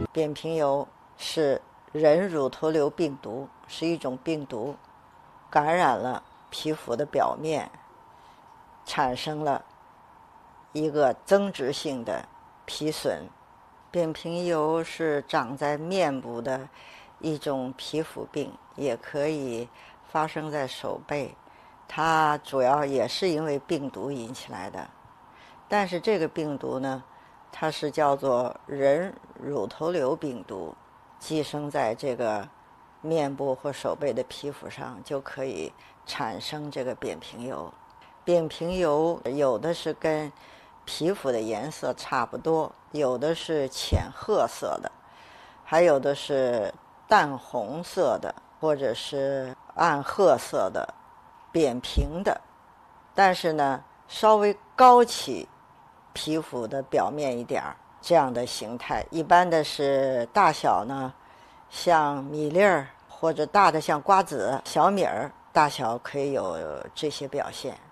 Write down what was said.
扁平疣是人乳头瘤病毒，是一种病毒，感染了皮肤的表面，产生了一个增殖性的皮损。扁平疣是长在面部的一种皮肤病，也可以发生在手背，它主要也是因为病毒引起来的。但是这个病毒呢，它是叫做人乳头瘤病毒，寄生在这个面部或手背的皮肤上，就可以产生这个扁平疣。扁平疣有的是跟皮肤的颜色差不多，有的是浅褐色的，还有的是淡红色的，或者是暗褐色的，扁平的。但是呢，稍微高起皮肤的表面一点儿，这样的形态，一般的是大小呢，像米粒儿，或者大的像瓜子、小米儿大小，可以有这些表现。